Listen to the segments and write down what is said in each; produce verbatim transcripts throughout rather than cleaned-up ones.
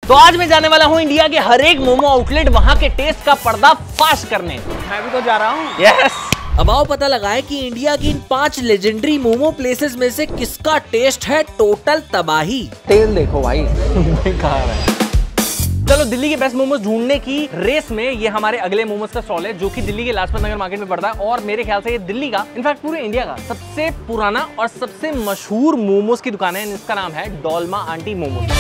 तो आज मैं जाने वाला हूँ इंडिया के हर एक मोमो आउटलेट, वहाँ के टेस्ट का पर्दा फाश करने। मैं भी तो जा रहा हूँ। यस। अब आओ पता लगाए कि इंडिया की इन पांच लेजेंडरी मोमो प्लेसेस में से किसका टेस्ट है टोटल तबाही। तेल देखो भाई। कहा है। चलो दिल्ली के बेस्ट मोमोज ढूंढने की रेस में ये हमारे अगले मोमोज का स्टॉल है, जो कि दिल्ली के लाजपत नगर मार्केट में पड़ता है। और मेरे ख्याल से ये दिल्ली का, इनफैक्ट पूरे इंडिया का सबसे पुराना और सबसे मशहूर मोमोज की दुकान है। इसका नाम है डोलमा आंटी मोमोज।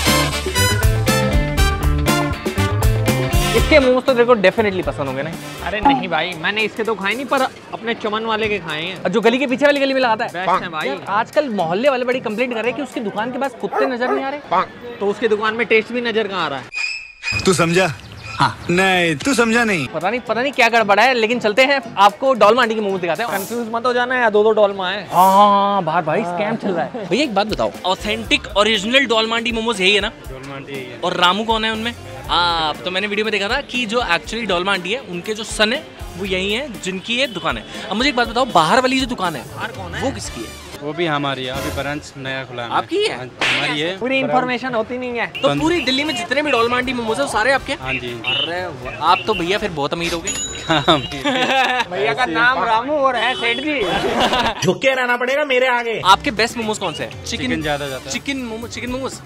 इसके मोमोज तो तेरे को डेफिनेटली पसंद होंगे ना? अरे नहीं भाई, मैंने इसके तो खाए नहीं, पर अपने चमन वाले के खाए हैं, जो गली के पीछे वाली गली में लगाता है। बेस्ट है भाई। आजकल मोहल्ले वाले बड़ी कंप्लेंट कर रहे हैं कि उसकी दुकान के पास कुत्ते नजर नहीं आ रहे, तो उसकी दुकान में टेस्ट भी नजर कहाँ आ रहा है? तू समझा? हाँ। नहीं तू समझा नहीं। पता नहीं पता नहीं क्या गड़बड़ा है, लेकिन चलते हैं आपको डोलमा आंटी के मोमोज दिखाते हैं। कंफ्यूज मत हो जाना है, दो दो डोलमा है। हाँ बाहर भाई स्कैम चल रहा है। भैया एक बात बताओ, authentic original Dolma aunty momos यही है ना? डोलमा आंटी यही है। और रामू कौन है उनमें? हाँ, तो मैंने वीडियो में देखा था कि जो एक्चुअली डोलमा आंटी है, उनके जो सन है वो यही है जिनकी ये दुकान है। अब मुझे एक बात बताओ, बाहर वाली जो दुकान है बाहर कौन है? वो किसकी है? वो भी हमारी है, अभी ब्रांच नया खुला है। आपकी है? हमारी है। पूरी इन्फॉर्मेशन होती नहीं है। तो पूरी दिल्ली में जितने भी डोलमा आंटी मोमोज है सारे आपके? हाँ जी। अरे आप तो भैया फिर बहुत अमीर हो गए। भैया का नाम रामू और है सेठ जी। झुके रहना पड़ेगा मेरे आगे। आपके बेस्ट मोमोज कौन से हैं? चिकन ज्यादा जाता है। Chicken momo, chicken momos.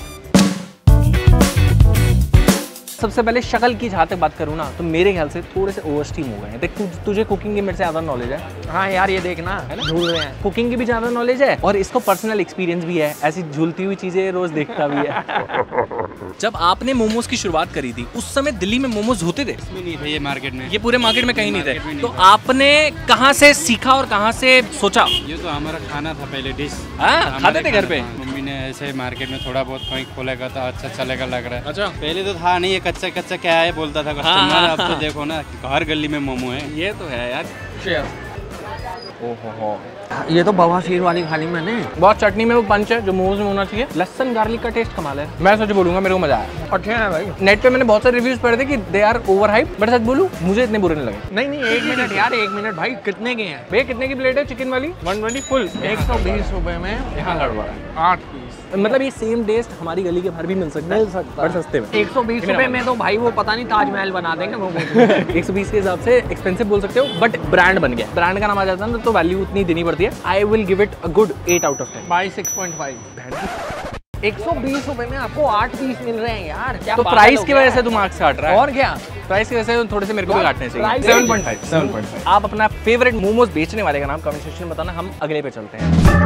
सबसे पहले शक्ल की जहाँ तक बात करूँ ना, तो मेरे ख्याल से थोड़े से ओवर स्टीम हो गए हैं। देख तु, तुझे कुकिंग की मेरे से ज़्यादा नॉलेज है। हाँ यार, ये देखना है ना, झूल रहे हैं। कुकिंग की भी ज़्यादा नॉलेज है और इसको पर्सनल एक्सपीरियंस भी है, ऐसी झूलती हुई चीज़ें रोज देखता भी है। जब आपने मोमोज की शुरुआत करी थी उस समय दिल्ली में मोमोज होते थे? इसमें नहीं थे ये मार्केट में। ये पूरे मार्केट में कहीं नहीं थे। नहीं तो आपने कहाँ से सीखा और कहाँ से सोचा? ये तो हमारा खाना था पहले डिश। हाँ, खाते थे घर पे? मम्मी ने ऐसे मार्केट में थोड़ा बहुत कहीं खोलेगा था, अच्छा चलेगा लग रहा है। अच्छा। पहले तो था नहीं, ये कच्चा कच्चा क्या है बोलता था कस्टमर। अब तो देखो ना, हर गली में मोमो है। ये तो है यार। ओहो हो, ये तो बवासीर वाली खाली मैंने। बहुत चटनी में वो पंच है जो मोमोज में होना चाहिए। लहसुन गार्लिक का टेस्ट कमाल है। मैं सच बोलूंगा, मेरे को मजा आया। अच्छे हैं भाई। नेट पे मैंने बहुत सारे रिव्यूज पढ़े थे कि they are over hype, but सच बोलूं मुझे इतने बुरे नहीं लगे। नहीं नहीं, एक मिनट यार, एक मिनट भाई, कितने के हैं? भैया कितने की प्लेट है चिकन वाली? One twenty full. एक सौ बीस रुपए में यहाँ गड़बड़ा है। आठ पीस। मतलब ये सेम टेस्ट हमारी गली के बाहर भी मिल सकता है, मिल सकता है सस्ते में। एक सौ बीस रुपए में तो भाई वो पता नहीं ताजमहल बना देंगे वो। एक सौ बीस के हिसाब से एक्सपेंसिव बोल सकते हो, बट ब्रांड बन गया। ब्रांड का नाम आ जाता है ना, तो वैल्यू उतनी देनी पड़ती है। I will give it a good eight out of ten. By six point five. एक सौ बीस रुपए में आपको आठ पीस मिल रहे हैं यार। क्या तो प्राइस की वजह से तुम मार्क्स काट रहा है? और क्या, प्राइस की वजह से थोड़े से मेरे को भी काटने चाहिए। Seven point five, seven point five. आप अपना फेवरेट मोमोज बेचने वाले का नाम कमेंट सेक्शन में बताना। हम अगले पे चलते हैं।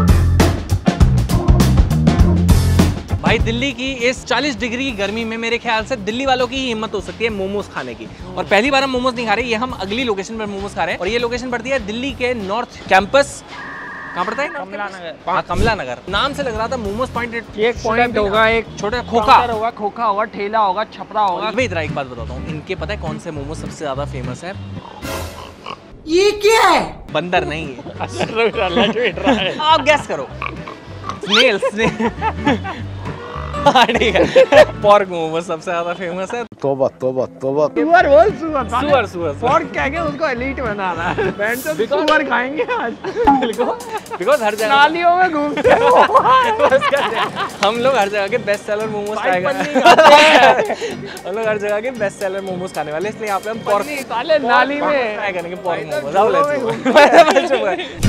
भाई दिल्ली की इस चालीस डिग्री की गर्मी में मेरे ख्याल से दिल्ली वालों की ही हिम्मत हो सकती है मोमोज खाने की। और पहली बार हम मोमोज नहीं खा रहे, ये हम अगली लोकेशन पर मोमोज खा रहे हैं। और ये लोकेशन पड़ती है दिल्ली के नॉर्थ कैंपस। कहाँ पड़ता है? कमला नगर। हाँ, कमला नगर। नाम से लग रहा था मोमोज पॉइंट। एक पॉइंट होगा, एक छोटा खोखा होगा, खोखा होगा, ठेला होगा, छपरा होगा। भाई इधर एक बात बताता हूँ, इनके पता है कौन से मोमोज सबसे ज्यादा फेमस है? ये क्या है? बंदर नहीं है। आप गैस करो। Snail, snail. ठीक है, पॉर्क मोमोज सबसे ज्यादा फेमस है। तोबा तोबा तोबा। सुअर बोल, सुअर सुअर सुअर पॉर्क कह के उसको एलीट बना रहा है। बैंड तो सुअर खाएंगे आज। बिकॉज हर जगह नालियों में घूमते हो। हम लोग हर जगह के बेस्ट सेलर मोमोज खाए हम लोग हर जगह के बेस्ट सेलर मोमोज खाने वाले, इसलिए यहाँ पे हम पॉर्क नाली में ट्राई करेंगे। पॉर्क मोमोज।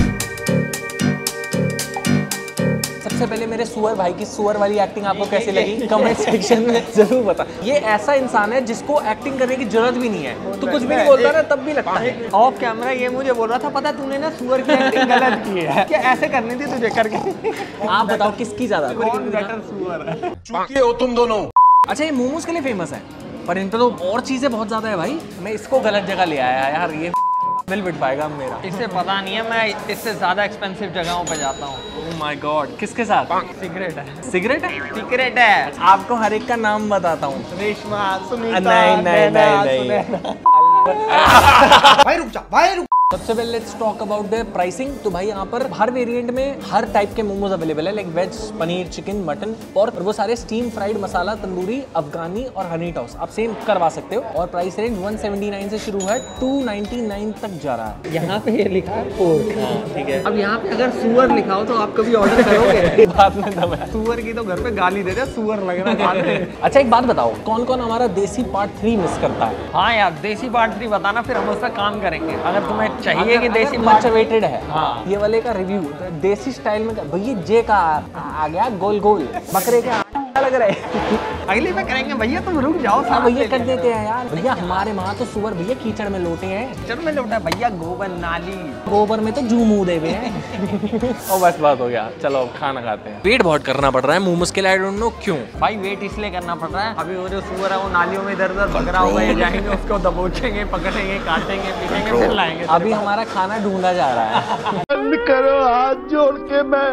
सबसे पहले मेरे सुअर भाई की सुअर वाली एक्टिंग आपको कैसी लगी कमेंट सेक्शन में जरूर बता। ये ऐसा इंसान है जिसको एक्टिंग करने की जरूरत भी नहीं है, तो कुछ भी नहीं बोलता ना तब भी लगता है। ऑफ कैमरा ये मुझे बोल रहा था, पता तूने ना सुअर की एक्टिंग गलत की है, क्या ऐसे करनी थी तुझे करके। आप बताओ किसकी ज्यादा बेटर सुअर है? चूतिए हो तुम दोनों। अच्छा, ये मोमोज के लिए फेमस है, पर इन तो और चीजें बहुत ज्यादा है भाई। मैं इसको गलत जगह ले आया यार, ये बिल बिट पाएगा मेरा। इससे पता नहीं है, मैं इससे ज्यादा एक्सपेंसिव जगहों पे जाता हूँ। ओह माय गॉड, किसके साथ? सिगरेट है। सिगरेट है? सिगरेट है। आपको हर एक का नाम बताता हूँ। रेशमा, सुनीता, नहीं नहीं नहीं नहीं। भाई रुक जा, भाई रुक। सबसे पहले let's talk about the pricing. तो भाई यहाँ पर हर वेरिएंट में हर टाइप के मोमोज अवेलेबल है, like veg, paneer, chicken, mutton, और वो सारे स्टीम फ्राइड, मसाला, तंदूरी, अफगानी और हनी टॉस आप सेम करवा सकते हो। और प्राइस रेंज एक सौ उन्यासी से शुरू है, दो सौ निन्यानवे तक जा रहा है। यहाँ पे ये लिखा है पोर्क। ठीक है, अब यहाँ पे अगर सुअर लिखा हो तो आप कभी ऑर्डर करोगे? बात में दम है। सुअर की तो घर पे गाली देते हैं, सुअर लग रहा है खाने में। अच्छा एक बात बताओ, कौन कौन हमारा देसी पार्ट थ्री मिस करता है? हाँ यार, देसी पार्ट थ्री बताना, फिर हम उस पर काम करेंगे। अगर तुम्हें चाहिए कि देसी मच वेटेड है। हाँ। ये वाले का रिव्यू देसी स्टाइल में भैया जे का आ गया गोल गोल बकरे के लग रहे अगली में करेंगे भैया, तुम रुक जाओ। हाँ भैया कर देते हैं यार। भैया हमारे वहाँ तो सुअर भैया कीचड़ में लोटे हैं। चल में लौटा भैया, गोबर नाली, गोबर में तो जू मुँह दे हुए हैं। और बस बात हो गया, चलो खाना खाते हैं। वेट बहुत करना पड़ रहा है मोमोज के लिए, आई डोंट नो क्यों। भाई वेट इसलिए करना पड़ रहा है, अभी वो जो सुअर है वो नालियों में इधर उधर भग रहा होगा, ये जाएंगे उसको दबोचेंगे, पकड़ेंगे, काटेंगे, पीटेंगे, फिर लाएंगे। अभी हमारा खाना ढूंढा जा रहा है। करो हाथ जोड़ के मैं।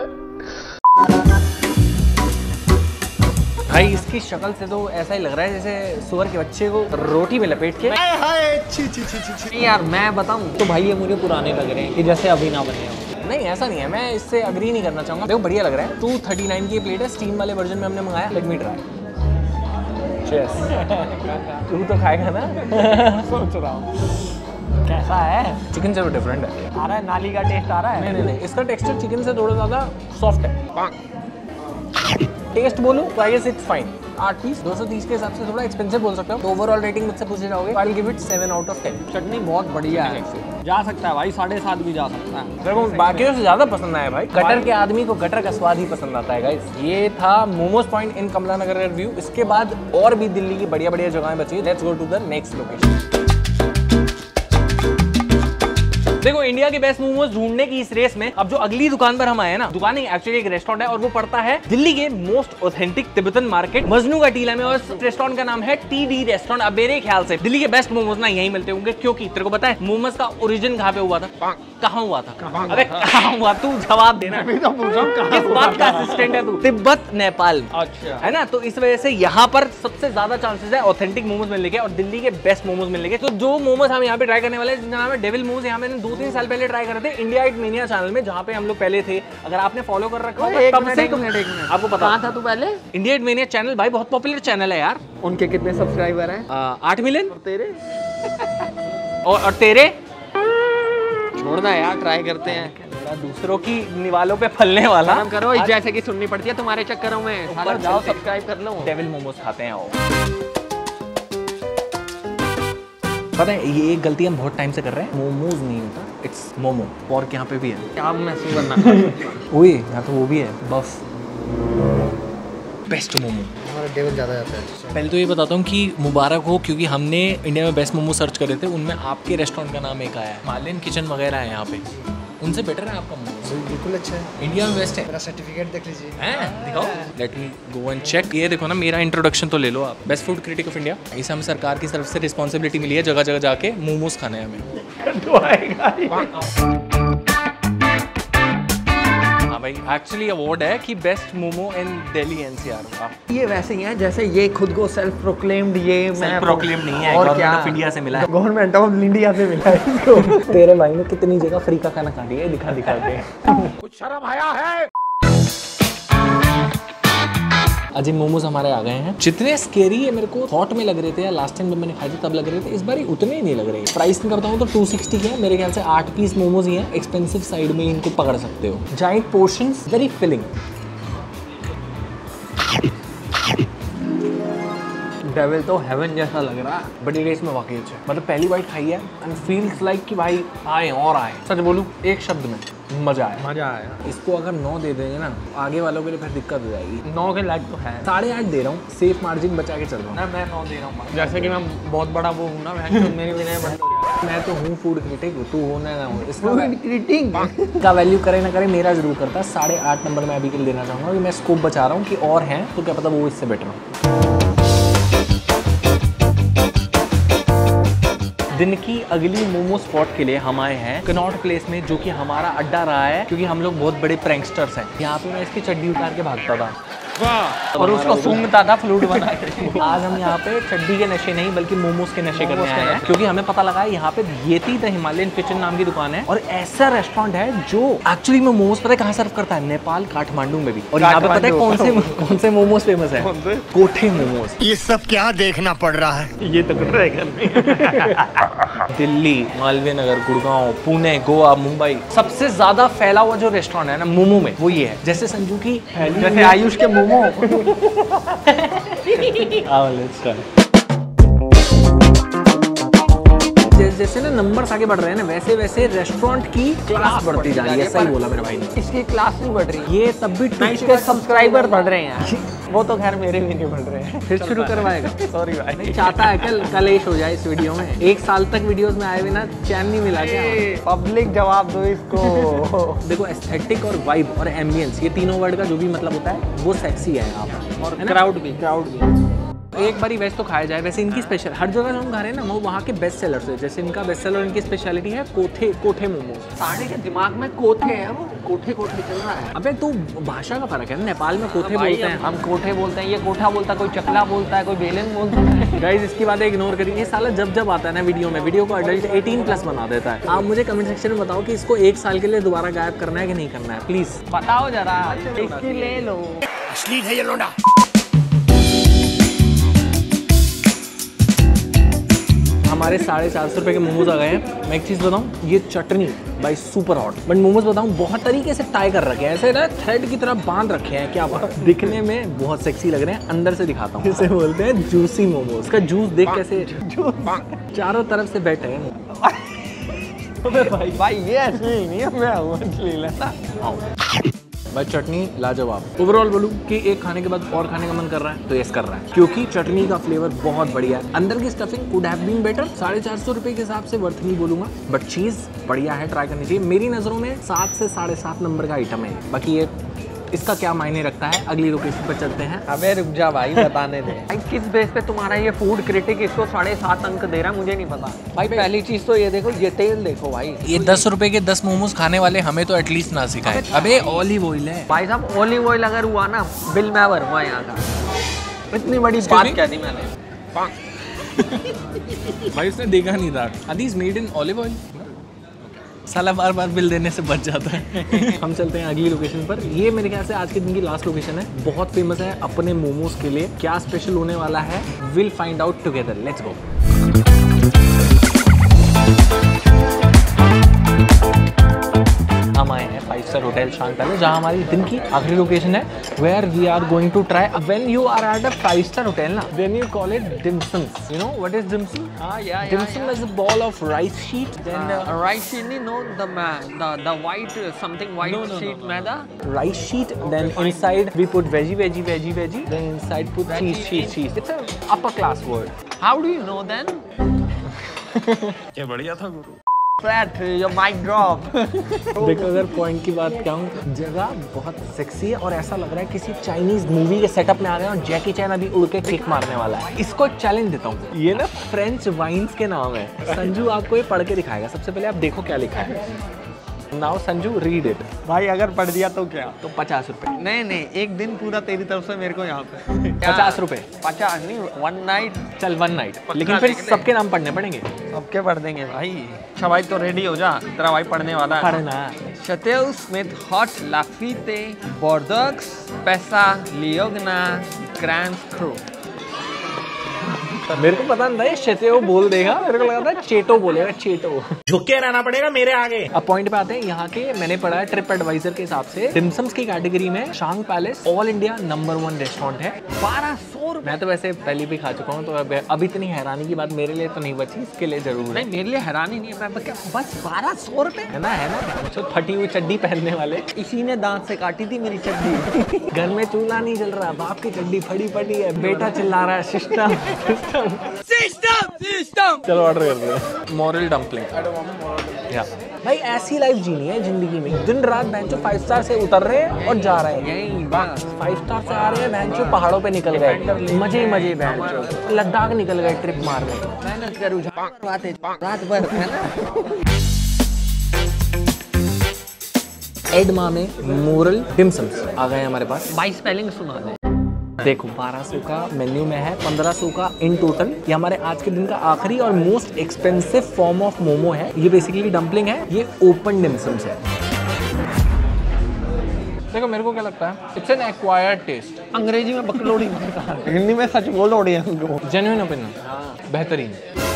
भाई इसकी शक्ल से तो ऐसा ही लग रहा है जैसे सुअर के बच्चे को रोटी में लपेट के। नहीं यार मैं बताऊं तो भाई ये मुझे पुराने लग रहे हैं कि जैसे अभी ना बने हो। नहीं ऐसा नहीं है, मैं इससे अग्री नहीं करना चाहूंगा। देखो बढ़िया लग रहा है। टू थर्टी नाइन की प्लेट है, स्टीम वाले वर्जन में हमने मंगाया। Let me try. चीयर्स। तू तो खाएगा ना? सोच रहा हूँ कैसा है। चिकन से तो डिफरेंट है। आ रहा है नाली का टेस्ट आ रहा है। नहीं नहीं नहीं, इसका टेक्सचर चिकन से थोड़ा ज़्यादा सॉफ्ट है। टेस्ट बोलूं तो आई गेस इट्स फाइन। आठ पीस दो सौ तीस के हिसाब से थोड़ा एक्सपेंसिव बोल सकते हो। तो ओवरऑल रेटिंग मुझसे पूछे जाओगे, I will give it seven out of ten. Chutney बहुत बढ़िया है, जा सकता है भाई, साढ़े सात भी जा सकता है। देखो बाकियों से ज्यादा पसंद आया भाई। गटर के आदमी को गटर का स्वाद ही पसंद आता है गाइस। ये था मोमोज पॉइंट इन कमला नगर का रिव्यू। इसके बाद और भी दिल्ली की बढ़िया बढ़िया जगहें बची। Let's go to the next location. देखो इंडिया के बेस्ट मोमोज ढूंढने की इस रेस में अब जो अगली दुकान पर हम आए हैं ना, दुकान एक्चुअली एक रेस्टोरेंट है और वो पड़ता है दिल्ली के most authentic Tibetan market Majnu ka Tila में। और इस रेस्टोरेंट का नाम है टी डी रेस्टोरेंट। अब मेरे ख्याल से दिल्ली के बेस्ट मोमोज ना यहीं मिलते होंगे, क्योंकि तेरे को पता है मोमोज का ओरिजिन कहाँ पे हुआ था? कहाँ हुआ था? अरे कहाँ हुआ? तू जवाब देना। किस बात का असिस्टेंट है तू? तिब्बत नेपाल। अच्छा है ना, तो इस वजह से यहाँ पर सबसे ज्यादा चांसेस है ऑथेंटिक मोमोज मिलने के और दिल्ली के बेस्ट मोमोज मिलने के। तो जो मोमोज हम यहाँ पे ट्राई करने वाले हैं जिनका नाम है डेविल मोमोज, यहाँ मैंने दो तीन साल पहले ट्राई करे थे इंडिया ईट मेनिया चैनल में, जहाँ पे हम लोग पहले थे। अगर आपने फॉलो कर रखा हो तब से आपको पता। कहाँ था तू पहले? इंडिया ईट मेनिया चैनल भाई बहुत पॉपुलर चैनल है यार। उनके कितने सब्सक्राइबर हैं? आठ मिलियन। तेरे और, और तेरे छोड़ना यार, ट्राई करते हैं। दूसरों की निवालों पे फलने वाला काम करो, जैसे कि सुननी पड़ती है तुम्हारे चक्करों में। ऊपर जाओ चलते। सब्सक्राइब कर लो। डेविल मोमोज खाते हैं वो। पता है ये एक गलती हम बहुत टाइम से कर रहे हैं। मोमोज नहीं होता, इट्स मोमो। और यहाँ पे भी है। अब मैं सुअर ना ओए यहाँ तो वो भी है, बस बेस्ट मोमो। हमारा डेविल ज़्यादा जाता है। पहले तो ये बताता हूँ कि मुबारक हो, क्योंकि हमने इंडिया में बेस्ट मोमो सर्च करे थे, उनमें आपके रेस्टोरेंट का नाम एक आया है। मालिन किचन वगैरह है यहाँ पे, उनसे बेटर है आपका मोमो। बिल्कुल अच्छा है, इंडिया में बेस्ट है। मेरा सर्टिफिकेट देख लीजिए। हैं? दिखाओ। Let me go and check. ये देखो ना, मेरा इंट्रोडक्शन तो ले लो आप। Best food critic of India. इसे हमें सरकार की तरफ से रिस्पॉन्सिबिलिटी मिली है जगह जगह जाके मोमोज खाने हैं हमें। हाँ भाई, एक्चुअली अवार्ड है कि best momo in Delhi NCR. ये वैसे ही है जैसे ये खुद को सेल्फ प्रोक्लेम्ड, ये मैं प्रोक्लेम नहीं है, और गवर्नमेंट क्या ऑफ इंडिया से मिला है। गवर्नमेंट ऑफ इंडिया से मिला है इसको। तेरे भाई ने कितनी जगह फ्री का खाना खा लिया दिखा दिखा के। कुछ शर्म आया है। अजय मोमोज हमारे आ गए हैं। जितने स्केरी है मेरे को थॉट में लग रहे थे या लास्ट टाइम जब मैंने खाए थे तब लग रहे थे, इस बार उतने ही नहीं लग रहे। प्राइस का बताऊँ तो टू सिक्सटी के है मेरे ख्याल से। आठ पीस मोमोज ही हैं, एक्सपेंसिव साइड में इनको पकड़ सकते हो। Giant portions, very filling. Devil तो हेवन जैसा लग रहा है। बड़ी रेस में वाकई अच्छा है। मतलब पहली बाइट खाई है एंड फील्स लाइक कि भाई आए और आए। सच बोलूं एक शब्द में, मजा आया। मजा आया। इसको अगर नौ दे देंगे ना आगे वालों के लिए फिर दिक्कत हो जाएगी। नौ के लायक तो है। साढ़े आठ दे रहा हूँ, सेफ मार्जिन बचा के चल रहा हूँ ना, मैं नौ दे रहा हूँ। जैसे कि मैं बहुत बड़ा वो हूँ ना, मेरी विनय बंद हो जाए। मैं तो हूँ फूड क्रिटिक, तू होना ना हो। इसका क्रिटिक का वैल्यू करे ना करे मेरा जरूर करता है। साढ़े आठ नंबर मैं अभी के लिए देना चाहूँगा कि मैं स्कोप बचा रहा हूँ कि और हैं तो क्या पता वो इससे बेटर हो। दिन की अगली मोमो स्पॉट के लिए हम आए हैं कनॉट प्लेस में, जो कि हमारा अड्डा रहा है क्योंकि हम लोग बहुत बड़े प्रैंकस्टर्स हैं। यहाँ पे मैं इसकी चड्डी उतार के भागता था। और उसको सूंघता था फ्लूट बना के। आज हम यहाँ पे चड्डी के नशे नहीं बल्कि मोमोज के नशे करने आए हैं, क्योंकि हमें पता लगा है यहाँ पे येती द हिमालयन किचन नाम की दुकान है और ऐसा रेस्टोरेंट है जो एक्चुअली में मोमोज पता है कहाँ सर्व करता है, नेपाल काठमांडू में भी। और यहाँ पे पता है कौन से कौन से मोमोज फेमस है, कोठे मोमोज। ये सब क्या देखना पड़ रहा है। ये तो कर दिल्ली, मालवीय नगर, गुड़गांव, पुणे, गोवा, मुंबई, सबसे ज्यादा फैला हुआ जो रेस्टोरेंट है ना मोमो में वो ये है। जैसे संजू की जैसे आयुष के मोमो। जैसे जैसे ना नंबर्स आगे बढ़ रहे हैं ना वैसे वैसे रेस्टोरेंट की क्लास बढ़ती जा रही है। सही बोला मेरे भाई ने। इसकी क्लास नहीं बढ़ रही, ये तब भी नहीं इसके सब्सक्राइबर बढ़ रहे हैं। वो तो खैर मेरे भी नहीं बढ़ रहे हैं। फिर शुरू करवाएगा। सॉरी भाई। नहीं चाहता है कल कलेश हो जाए इस वीडियो में। एक साल तक वीडियोस में आए बिना चैन नहीं मिला क्या? पब्लिक जवाब दो इसको। देखो एस्थेटिक और वाइब और एम्बियंस ये तीनों वर्ड का जो भी मतलब होता है वो सेक्सी है यहाँ पर। और क्राउड भी क्राउड भी एक बारी वेज तो खाया जाए। वैसे इनकी स्पेशल हर जगह जो हम खा रहे हैं ना वो वहाँ के बेस्ट सेलर से। जैसे इनका बेस्ट सेलर इनकी स्पेशलिटी है कोठे कोठे मोमोज। साढ़े के दिमाग में कोठे है, वो कोठे कोठे चल रहा है। अबे तू भाषा का फर्क है ना, नेपाल में कोठे बोलते हैं, हम कोठे बोलते हैं, ये कोठा बोलता है, कोई चकला बोलता है, कोई बेलन बोलता है। गाइस इसकी बातें इग्नोर करिए। ये साला जब जब आता है ना वीडियो में वीडियो को अडल्ट अठारह प्लस बना देता है। आप मुझे कमेंट सेक्शन में बताओ कि इसको एक साल के लिए दोबारा गायब करना है कि नहीं करना है, प्लीज बताओ जरा। इसकी ले लो। असली है ये लोंडा। हमारे साढ़े चार सौ रुपये के मोमोज आ गए हैं। मैं एक चीज़ बताऊँ, ये चटनी भाई सुपर हॉट। बट मोमोज बताऊँ बहुत तरीके से टाई कर रखे हैं, ऐसे ना थ्रेड की तरह बांध रखे हैं। क्या बात, दिखने में बहुत सेक्सी लग रहे हैं। अंदर से दिखाता हूँ। इसे बोलते हैं जूसी मोमोज। इसका जूस देख कैसे चारों तरफ से बैठे हैं। भाई भाई ये असली नहीं है, मैं असली लेता। भाई चटनी लाजवाब। ओवरऑल बोलूँ कि एक खाने के बाद और खाने का मन कर रहा है तो यस कर रहा है, क्योंकि चटनी का फ्लेवर बहुत बढ़िया है। अंदर की stuffing could have been better. साढ़े चार सौ रुपये के हिसाब से वर्थ नहीं बोलूंगा, बट चीज़ बढ़िया है, ट्राई करनी चाहिए। मेरी नज़रों में सात से साढ़े सात नंबर का आइटम है। बाकी ये इसका क्या मायने रखता है अगली लोकेशन पर चलते हैं। अबे रुक जा भाई, बताने दे। भाई किस बेस पे तुम्हारा ये फूड क्रिटिक इसको साढ़े सात अंक दे रहा है, मुझे नहीं पता। भाई पहली चीज तो ये देखो, ये तेल देखो भाई। ये दस रुपए के दस मोमोज खाने वाले हमें तो एटलीस्ट ना सिखाए। अबे ऑलिव ऑयल है भाई साहब, ऑलिव ऑयल अगर हुआ ना बिल मैं भरूंगा यहाँ का। इतनी बड़ी बात कह दी मैंने। भाई उसने देखा नहीं था। Are these made in olive oil? साला बार बार बिल देने से बच जाता है। हम चलते हैं अगली लोकेशन पर। ये मेरे ख्याल से आज के दिन की लास्ट लोकेशन है। बहुत फेमस है अपने मोमोज के लिए। क्या स्पेशल होने वाला है will find out together. Let's go. हम आए हैं five star hotel Shang Palace, जहाँ हमारी दिन की आखिरी लोकेशन है, where we are going to try. When you are at a five star hotel ना, then you call it dim sum. You know what is dim sum? हाँ या dim sum is a ball of rice sheet, then rice sheet नहीं, no the the the white something white sheet maida, rice sheet, then inside we put veggie veggie veggie veggie, then inside put cheese cheese cheese. It's a upper class word. how do you know then? ये बढ़िया था गुरु। Flat, your mic drop. देखो अगर point की बात कहूँ, जगह बहुत सेक्सी है और ऐसा लग रहा है किसी चाइनीज मूवी के सेटअप में आ गए और जैकी चैन अभी उड़ के किक मारने वाला है। इसको एक चैलेंज देता हूँ। ये ना फ्रेंच वाइन्स के नाम है। संजू आपको ये पढ़ के दिखाएगा। सबसे पहले आप देखो क्या लिखा है। Now Sanju read it. भाई अगर पढ़ दिया तो क्या? तो पचास रुपए। नहीं नहीं, एक दिन पूरा तेरी तरफ से मेरे को यहाँ पे पचास रुपए। पचास नहीं, वन नाइट। चल वन नाइट, लेकिन फिर सबके नाम पढ़ने पड़ेंगे। सबके पढ़ देंगे भाई। अच्छा भाई तो रेडी हो जा, तेरा भाई पढ़ने वाला है। पढ़ना। Château Smith Hot Lafite Bordeaux पैसा लियोगना ग्रैंड क्रू। मेरे को पता नहीं था ये शेतेओ बोल देगा, मेरे को लगा था चेटो बोलेगा, चेटो। झुके रहना पड़ेगा मेरे आगे। अब पॉइंट पे आते हैं। यहाँ के मैंने पढ़ा है ट्रिप एडवाइजर के हिसाब से डिमसम्स की कैटेगरी में Shang Palace all India number one restaurant है। बारह सौ रुपए। मैं तो वैसे पहले भी खा चुका हूँ, तो अब अब इतनी हैरानी की बात मेरे लिए तो नहीं बची, इसके लिए जरूर है। नहीं मेरे लिए हैरानी नहीं है, मैं क्या बस बारह सौ रुपए है ना, है ना। जो फटी हुई चड्डी पहनने वाले, इसी ने दांत से काटी थी मेरी चड्डी। घर में चूल्हा नहीं जल रहा, बाप की चड्डी फटी पड़ी है, बेटा चिल्ला रहा है सिस्टम सिस्टम सिस्टम सिस्टम। चलो ऑर्डर कर दो मॉरल डम्पलिंग। या भाई ऐसी लाइफ जीनी है जिंदगी में। दिन रात बेंचो फाइव स्टार से उतर रहे हैं और जा रहे हैं। यही बस फाइव स्टार से आ रहे हैं, बेंचो पहाड़ों पे निकल गए, मजे ही मजे बेंचो, लद्दाख निकल गए ट्रिप मारने। मेहनत करूँ रात भर, है ना। एडमा में मोरल डिमसम्स आ गए हमारे पास। भाई स्पेलिंग सुना दे। देखो बारह सौ का मेन्यू में है, पंद्रह सौ का इन टोटल। ये हमारे आज के दिन का आखिरी और most expensive form of momo है। ये बेसिकली डम्पलिंग है, ये ओपन डिमसम्स है। देखो मेरे को क्या लगता है, इट्स एन एक्वायर्ड टेस्ट। अंग्रेजी में बकलोड़ी, हिंदी में सच बोल ऑडियंस को। जेन्युइन ओपिनियन, बेहतरीन।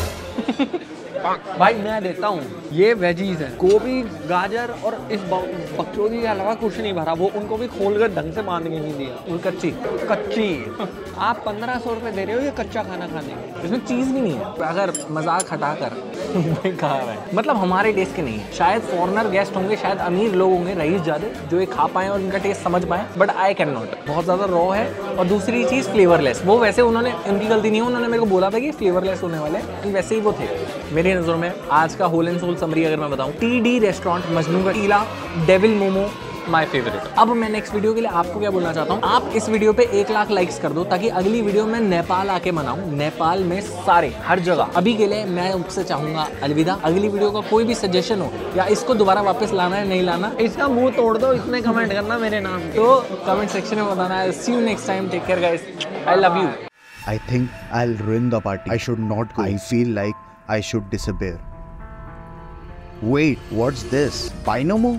भाई मैं देता हूँ, ये वेजीज है, गोभी गाजर और इस बकचोदी के अलावा कुछ नहीं भरा। वो उनको भी खोल कर ढंग से बांध के नहीं दिया, वो कच्ची कच्ची। आप पंद्रह सौ रुपए दे रहे हो ये कच्चा खाना खाने के। इसमें चीज़ भी नहीं है। अगर मजाक हटाकर कहा है, मतलब हमारे टेस्ट के नहीं है। शायद फॉरेनर गेस्ट होंगे, शायद अमीर लोग होंगे, रईस ज़्यादा, जो ये खा पाएं और इनका टेस्ट समझ पाएं, बट आई कैन नॉट। बहुत ज़्यादा रॉ है। और दूसरी चीज़ फ्लेवरलेस। वो वैसे उन्होंने, उनकी गलती नहीं है, उन्होंने मेरे को बोला था कि फ्लेवरलेस होने वाले हैं, वैसे ही वो थे मेरी नज़रों में। आज का होल एंड सोल समरी अगर मैं बताऊं, T D restaurant Majnu ka टीला डेविल मोमो माय फेवरेट। अब मैं नेक्स्ट वीडियो के लिए आपको क्या बोलना चाहता हूँ, आप इस वीडियो पे एक लाख लाइक्स कर दो ताकि अगली वीडियो में नेपाल आके मनाऊं। नेपाल में सारे हर जगह। अभी के लिए मैं उससे चाहूंगा अलविदा। अगली वीडियो का कोई भी सजेशन हो या इसको दोबारा वापस लाना है नहीं लाना, इसका मुंह तोड़ दो, इसमें कमेंट करना मेरे नाम पे। तो कमेंट सेक्शन में बताना है। See you next time, take care guys, I love you. I think I'll ruin the party. I should not go. I feel like I should disappear. Wait, what's this? Binomo?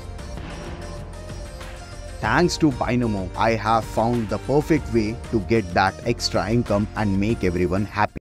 Thanks to Binomo, I have found the perfect way to get that extra income and make everyone happy.